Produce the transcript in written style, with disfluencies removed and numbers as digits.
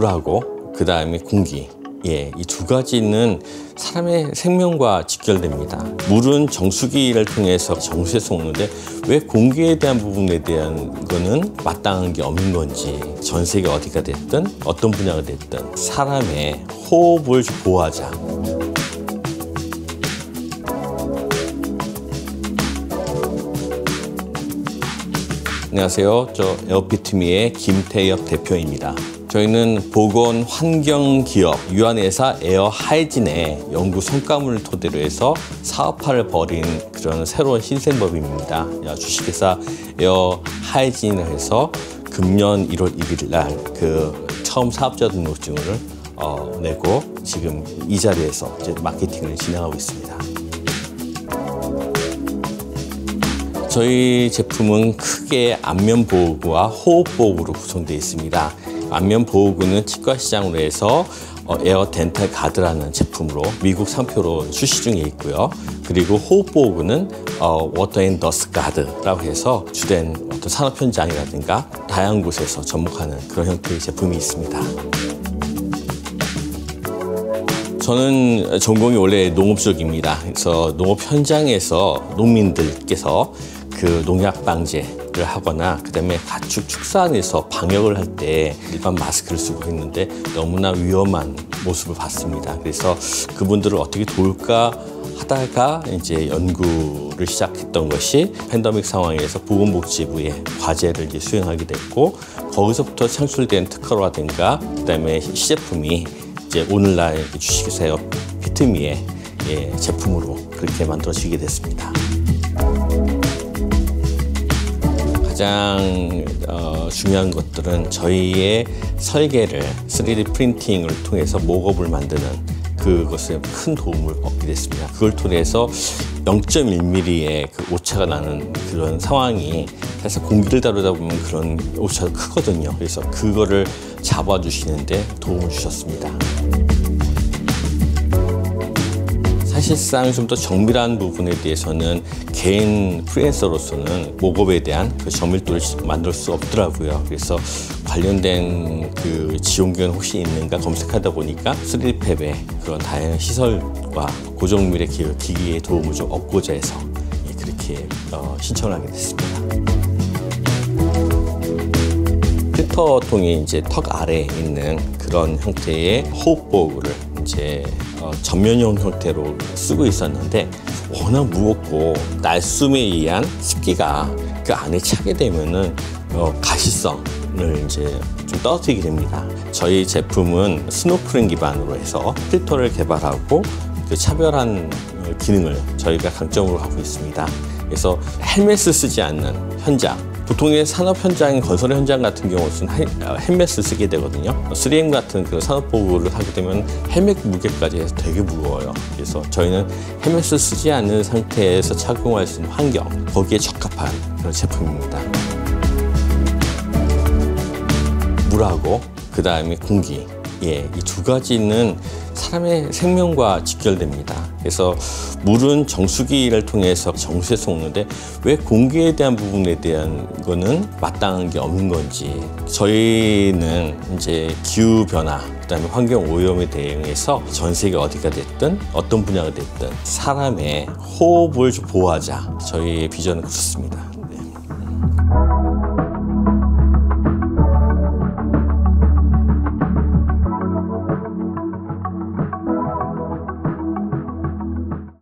물하고 그 다음에 공기, 이 두 가지는 사람의 생명과 직결됩니다. 물은 정수기를 통해서 정수에 쏘는데 왜 공기에 대한 부분에 대한 거는 마땅한 게 없는 건지, 전 세계 어디가 됐든 어떤 분야가 됐든 사람의 호흡을 보호하자. 안녕하세요. 저 에어피트미의 김태엽 대표입니다. 저희는 보건환경기업 유한회사 에어하이진의 연구 성과물을 토대로 해서 사업화를 벌인 그런 새로운 신생법인입니다. 주식회사 에어하이진을 해서 금년 1월 1일 날 처음 사업자 등록증을 내고 지금 이 자리에서 이제 마케팅을 진행하고 있습니다. 저희 제품은 크게 안면보호구와 호흡보호구로 구성되어 있습니다. 안면보호구는 치과 시장으로 해서 에어 덴탈 가드라는 제품으로 미국 상표로 출시 중에 있고요. 그리고 호흡보호구는 워터 앤 더스트 가드라고 해서 주된 어떤 산업 현장이라든가 다양한 곳에서 접목하는 그런 형태의 제품이 있습니다. 저는 전공이 원래 농업 쪽입니다. 그래서 농업 현장에서 농민들께서 그 농약 방제를 하거나 그다음에 가축 축산에서 방역을 할 때 일반 마스크를 쓰고 있는데 너무나 위험한 모습을 봤습니다. 그래서 그분들을 어떻게 도울까 하다가 이제 연구를 시작했던 것이 팬데믹 상황에서 보건복지부의 과제를 이제 수행하게 됐고, 거기서부터 창출된 특허라든가 그다음에 시제품이 이제 오늘날 주식회사 에어피트미의 제품으로 그렇게 만들어지게 됐습니다. 가장 중요한 것들은 저희의 설계를 3D 프린팅을 통해서 목업을 만드는 그것에 큰 도움을 얻게 됐습니다. 그걸 통해서 0.1mm의 그 오차가 나는 그런 상황이 사실 공기를 다루다 보면 그런 오차가 크거든요. 그래서 그거를 잡아주시는데 도움을 주셨습니다. 사실상 좀 더 정밀한 부분에 대해서는 개인 프리랜서로서는 목업에 대한 그 정밀도를 만들 수 없더라고요. 그래서 관련된 그 지원견 혹시 있는가 검색하다 보니까 3D팹의 그런 다양한 시설과 고정밀의 기기의 도움을 좀 얻고자 해서 그렇게 신청을 하게 됐습니다. 필터통이 이제 턱 아래에 있는 그런 형태의 호흡보호구를 이제 전면용 형태로 쓰고 있었는데 워낙 무겁고 날숨에 의한 습기가 그 안에 차게 되면은 가시성을 이제 좀 떨어뜨리게 됩니다. 저희 제품은 스노클링 기반으로 해서 필터를 개발하고 그 차별한 기능을 저희가 강점으로 하고 있습니다. 그래서 헬멧을 쓰지 않는 현장, 보통의 산업 현장, 건설 현장 같은 경우는 헬멧을 쓰게 되거든요. 3M 같은 그런 산업보호를 하게 되면 헬멧 무게까지 해서 되게 무거워요. 그래서 저희는 헬멧을 쓰지 않는 상태에서 착용할 수 있는 환경, 거기에 적합한 그런 제품입니다. 물하고 그 다음에 공기, 이 두 가지는 사람의 생명과 직결됩니다. 그래서 물은 정수기를 통해서 정수에 쏘는데 왜 공기에 대한 부분에 대한 거는 마땅한 게 없는 건지, 저희는 이제 기후 변화, 그다음에 환경 오염에 대응해서 전 세계 어디가 됐든 어떤 분야가 됐든 사람의 호흡을 보호하자. 저희의 비전은 그렇습니다.